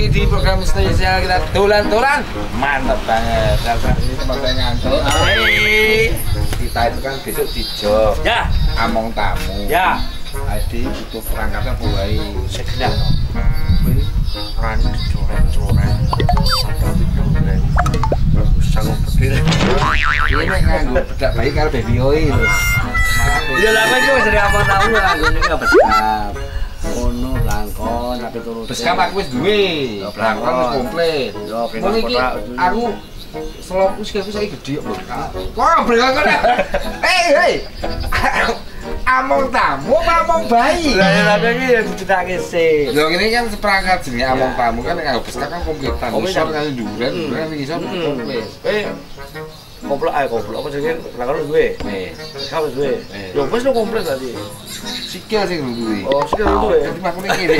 lagi di program spesial kita dolan-dolan. Mantap banget. Saat ini tempat saya ngantuk. Kita itu kan besok di job. Ya. Among tamu. Ya. Adi butuh perangkatnya buai Sedang. ini peran coret-coret. Tapi coret. Sanggup berdiri. Ini nganggo bedak bayi karo baby oil. Ya lah apa itu dari among tamu nganggo ini enggak beskap. Ono langkon tapi turun. Beskap aku wis duwe. Langkon wis komplit. Yo Mun iki aku selopku saiki gede kok. Kok brengok. Hei. Among tamu apa among bayi? Lah ya iki ya dicetake sih. Lho ini kan seperangkat jenenge among tamu kan nek beskap kan kompletan. Isor kan duren isor komplit. Komplek ae komplek apa jenenge langkon duwe. Beskap duwe. Yo wis lo komplit tadi. Sikil sing duwe. Oh, sikil duwe. Dadi makune kene.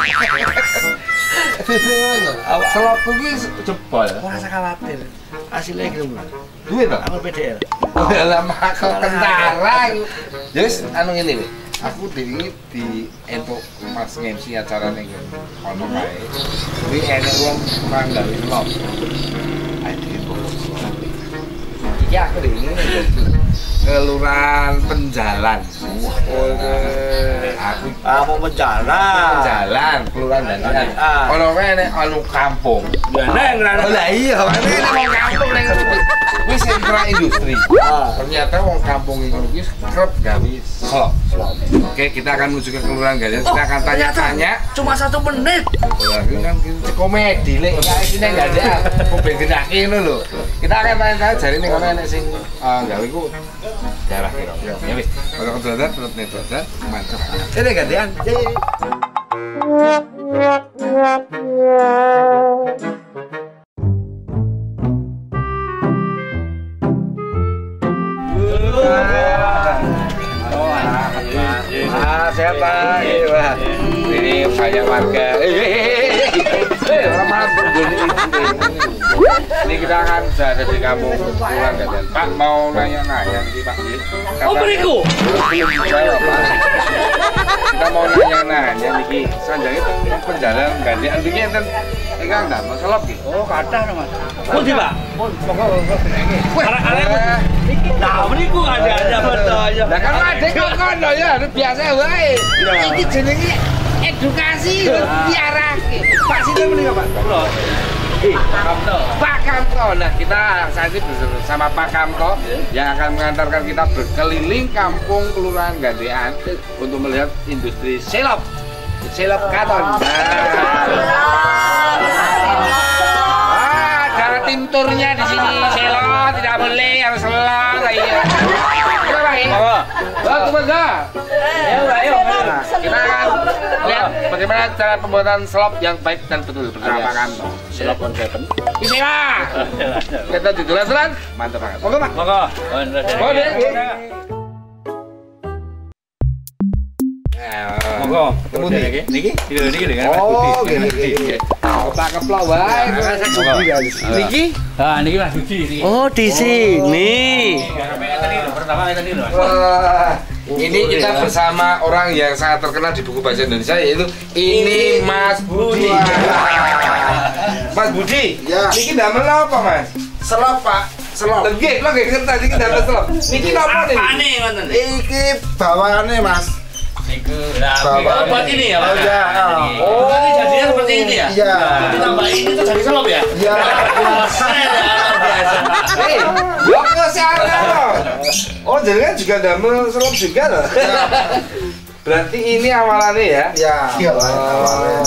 Selopku ki jebol. Ora usah khawatir. Hasilnya gitu lho. Duwe to? Aku PDL. Dalam aku kentara. Yes, anu ngene lho. Aku diri di entuk pas MC acara ning ono kae. Kuwi enek wong kurang gawe vlog. Ade bos. Iki aku diri kelurahan Penjalan. Aku Mau menjalan. kelurahan Gandean. Ono kae nek anu kampung. Ya neng Oh lah iya, ini wong kampung ning kuwi sentra industri. Ternyata wong kampung iki kerep gawe slop. Oke, kita akan menuju ke kelurahan Gandean. Kita akan tanya-tanya. Cuma 1 menit. Ya, ini kan komedi lek kayak sini enggak ada. Mobil gedake ngono lho. Kita akan tanya-tanya jare ning kono enek sing gawe iku daerah kira. Ya wis, kalau kedodan tetep nedodan mantap. Ini Gandean. Sehat Pak. Ini banyak warga. Ini kita akan berada di kampung Kelurahan Gandean. Pak mau nanya-nanya nih Pak. Oh beriku. Kita mau nanya-nanya nih. Sanjang itu Penjalan Gandean iki enten ingkang damel selop iki. Oh kathah Mas. Pundi Pak? Arek-arek iki. Nah beriku ada betul ya. Lah kan adek kok kono ya biasa wae. Iki jenenge edukasi diarahke. Pak Sinten menika Pak? Kula. Pak Kamto. Nah kita saat ini bersama Pak Kamto yang akan mengantarkan kita berkeliling kampung Kelurahan Gandean untuk melihat industri selop katon. Ada tim turnya di sini. Selop tidak boleh, harus selop. Iya. Ayo. Kita akan lihat bagaimana cara pembuatan selop yang baik dan betul bersama Pak Kamto. Selop on 7. Bismillah. Kita didolan-dolan. Mantap banget. Monggo, Pak. Monggo. Monggo. Ketemu niki. Niki dengan Mas Oh, Budi. niki. Keplak-keplak wae. Niki? Ah, niki Mas Budi niki. Oh, di sini. Pertama tadi lho. Wah, ini kita bersama orang yang sangat terkenal di buku bahasa Indonesia yaitu ini Mas Budi. Mas Budi, niki damel apa Mas? Selop Pak, selop. Nggih, lho nggih ngerti niki damel selop. Niki napa niki? Apane ngoten? Iki bawaannya Mas. Niku lah. Bawa Buat ini ya, Pak. Oh, iya. Oh, berarti jadinya seperti ini ya? Iya. Jadi tambah ini tuh jadi selop ya? Iya. Biasa. Hei, yo ke sana. Oh, jadi kan juga damel selop juga loh. Berarti ini awalannya ya? Iya. Awalnya.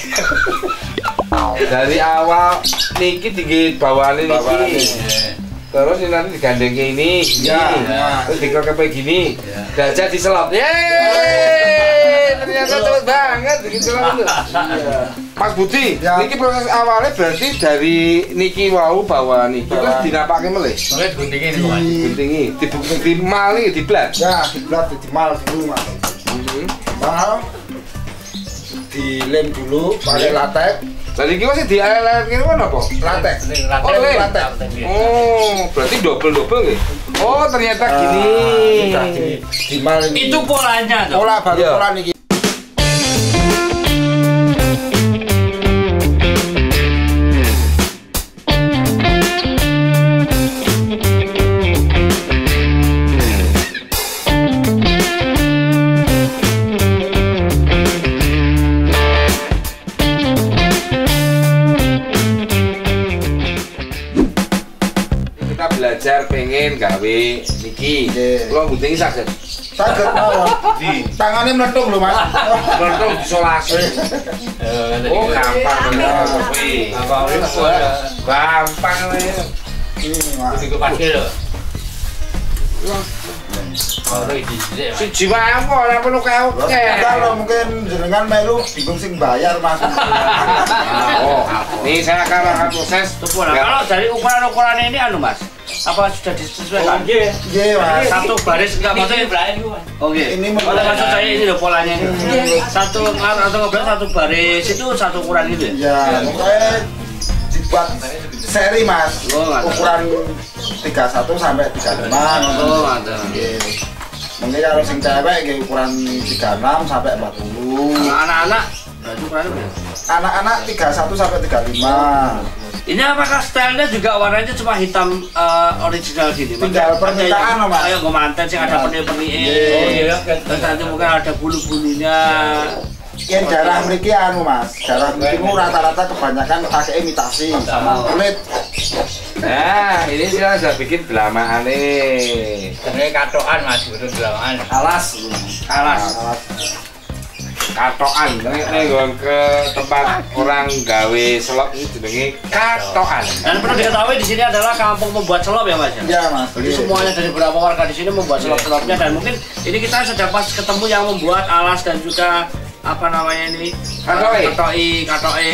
Dari awal niki tinggi bawaannya niki. Terus ini nanti digandeng ke ini, terus dikerok kayak gini, udah jadi selop. Yeay, ternyata cepet banget bikin selop itu. Mas Budi, niki proses awalnya berarti dari niki wau bawa niki terus dinapake melih. Mulai guntingin itu Mas. Guntingi, dimali, diblat. Ya, diblat dimal dulu Mas. Mal dilem dulu pakai latex. Tadi ini masih di air kiri mana apa? Latex. Oh, latex. Oh, berarti double nih. Oh, ternyata gini. Dimal ini. Itu polanya tuh. Pola baru pola niki. kepengin gawe niki. Kula gunting saged. Saged mawon. Tangannya meletung lho, Mas. Meletung isolasi. Oh, gampang bener kuwi. Gampang kuwi. Ini, Mas. Tiga pakai lho. Siji wae apa ora perlu kau. Kalau mungkin jenengan melu bingung sing bayar, Mas. Oh, ini saya akan melakukan proses. Kalau dari ukuran ini anu Mas, apa sudah disesuaikan? Nggih, Mas. Satu baris enggak maksudnya oke. Ini maksud saya ini loh polanya ini. Satu atau ngebelah satu baris itu satu ukuran gitu Ya, ya? pokoknya dibuat seri, Mas. Ukuran 31 sampai 35. Oh, ada. Mungkin kalau sing cewek nggih ukuran 36 sampai 40. Anak-anak berarti ukurannya berapa? Anak-anak 31 sampai 35. Ini apakah stylenya juga warnanya cuma hitam original gini? Tinggal permintaan, Mas. Kayak manten sih ada peni-peni. Terus nanti mungkin ada bulu-bulunya. Yang darah mriki anu Mas, darah mriki rata-rata kebanyakan pakai imitasi sama kulit. Nah, ini saya bikin belamaan nih. Jenenge katokan Mas, betul belamaan. Alas. Katokan. Nek ke tempat orang gawe selop ini jenenge katokan. Dan perlu diketahui di sini adalah kampung membuat selop ya Mas. Iya Mas. Jadi semuanya dari beberapa warga di sini membuat selop-selopnya dan mungkin ini kita sedang pas ketemu yang membuat alas dan juga apa namanya ini katoe.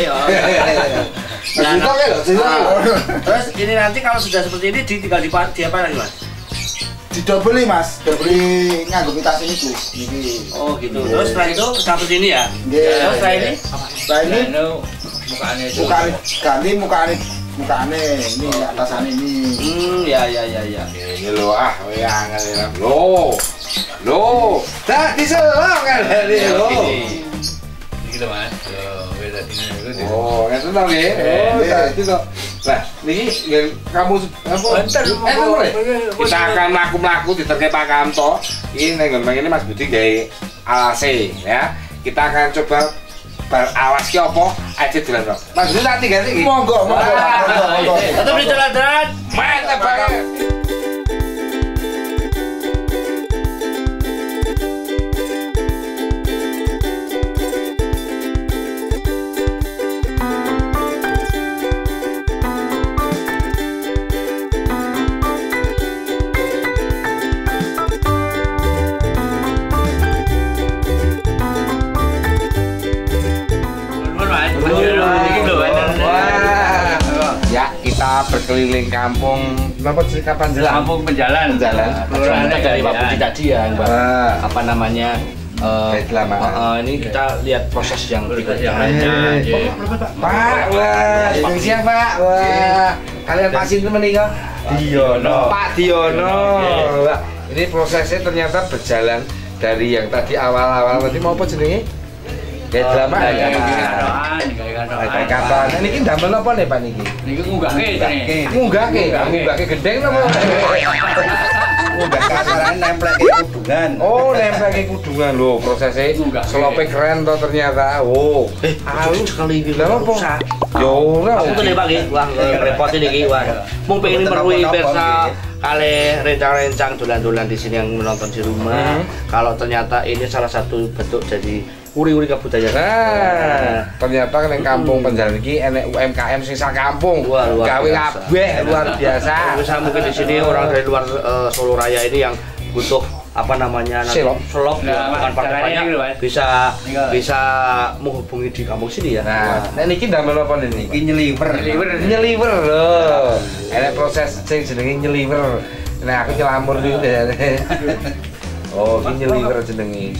Dan, terus ini nanti kalau sudah seperti ini tinggal di apa lagi Mas? Didobeli Mas, dobeli nganggo imitasi niku. Niki. Oh gitu. Terus setelah itu seperti ini ya? Nggih. Terus setelah ini? Setelah ini mukanya itu. ganti mukane ini atasan ini. Ya. Ini lho we angel lho. Tak diselok kan ini lho. Ini gitu Mas. Wis tadi niku. Oh, itu tau nggih. Oh, tadi kok. Nah, niki kamu apa? Kita akan mlaku-mlaku diterke Pak Kamto. Ini ning ngene Mas Budi gawe alase ya. Kita akan coba beralas ki apa aja dolan. Mas Budi tak tinggal iki. Monggo. Tetap di jalan-jalan. Mantap banget. Kita berkeliling kampung apa sih kapan jalan? Kampung Penjalan. Kelurahan dari Pak Budi tadi ya, apa namanya? Ini kita lihat proses yang berikutnya. Pak, wah, siap Pak, wah, kalian Pak Sinten menikah? Diono. Pak Diono. Ini prosesnya ternyata berjalan dari yang tadi awal-awal tadi mau apa jenenge? Kayak drama ya. Kayak katokan. Niki damel apa nih Pak niki? Niki Ngunggahke gendeng napa? Udah kasaran nempleke kudungan. Oh, nempleke kudungan lho, prosesnya selope keren toh ternyata. Oh, halus sekali iki. Lha apa? Yo ora. Aku tuh nih Pak nggih, wah repot iki wah. Mung pengen meruhi pirsa kali rencang-rencang dolan-dolan di sini yang menonton di rumah. Kalau ternyata ini salah satu bentuk dari uri-uri kebudayaan. Nah, ternyata ning kampung Penjalan iki enek UMKM sing sak kampung. Gawe kabeh luar biasa. Bisa mungkin di sini orang dari luar Solo Raya ini yang butuh apa namanya selop bukan pakai bisa menghubungi di kampung sini ya. Nah, niki ndamel apa niki? Nyeliwer lho. Enek proses sing jenenge nyeliwer. Nah, aku nyelamur dulu ya. Oh, iki nyeliwer jenenge.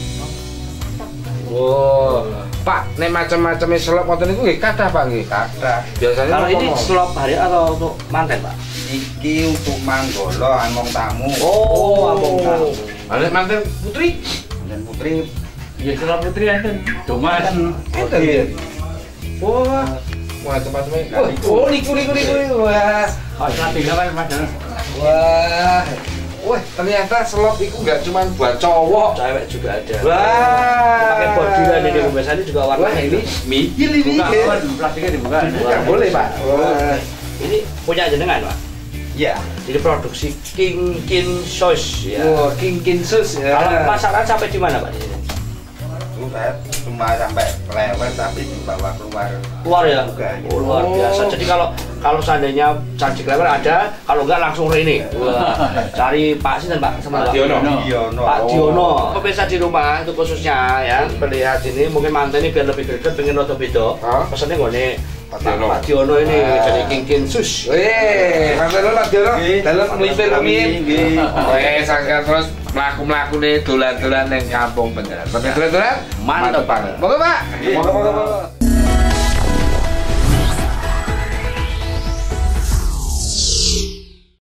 Oh, Pak, nek macam-macamnya selop ngoten niku nggih kathah Pak nggih. Kathah. Biasanya kalau ini selop hari atau untuk manten Pak? Iki untuk manggolo among tamu. Oh, among tamu. Ada manten putri? Dan putri Ya selop putri enten. Domas. Enten ya. Wah, macam-macamnya. Oh, niku. Wah. Tiga kan Mas. Wah. Wah, ternyata selop itu nggak cuma buat cowok, Cewek juga ada. Wah. Pakai bordiran ini biasanya juga warna ini mikil ini. Buka plastiknya dibuka. Nggak boleh Pak. Wah. Ini punya jenengan Pak? Iya. Jadi produksi King Sauce ya. Wah, King Sus ya. Kalau masakan sampai di mana Pak di sini? Saya cuma sampai lewat tapi dibawa keluar. Keluar ya? Juga, ya. Oh, luar biasa. Jadi kalau seandainya cacing lewer ada, kalau enggak langsung Rene. Wah, cari Pak Sinten Pak sama Pak Diono. Pak Diono. Pemirsa di rumah itu khususnya ya melihat ini mungkin mantan ini biar lebih greget pengen rada beda. Pesannya gone Pak Diono ini jadi King Sus. Weh, sampai Pak Diono dalam melipir kami. Oke, sangkan terus melaku nih dolan-dolan yang kampung beneran. Dolan-dolan mantep banget. Moga Pak. Moga.